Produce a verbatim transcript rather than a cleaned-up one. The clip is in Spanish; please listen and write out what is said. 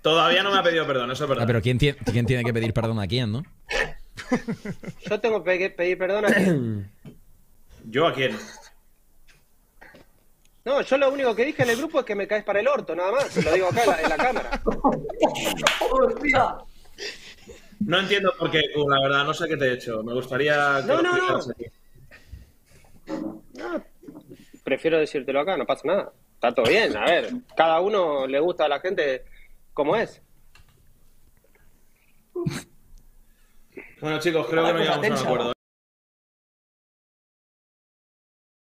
Todavía no me ha pedido perdón, eso es verdad. Ah, pero ¿quién, tie- ¿quién tiene que pedir perdón a quién, no? Yo tengo que pedir perdón a quién. ¿Yo a quién? No, yo lo único que dije en el grupo es que me caes para el orto, nada más. Lo digo acá en la, en la cámara. ¡Hostia! No entiendo por qué, Q, la verdad, no sé qué te he hecho. Me gustaría que No, lo no, no. explicaras aquí. No, prefiero decírtelo acá, no pasa nada. Está todo bien, a ver. Cada uno le gusta a la gente como es. Bueno, chicos, creo que no La cosa llegamos a un tensa, acuerdo. ¿no?